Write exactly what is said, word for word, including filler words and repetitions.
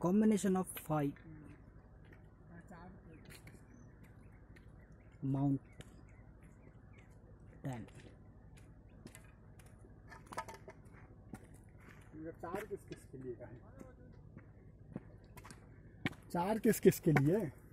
combination of five mountain. चार किस किस के लिए है? चार किस किस के लिए?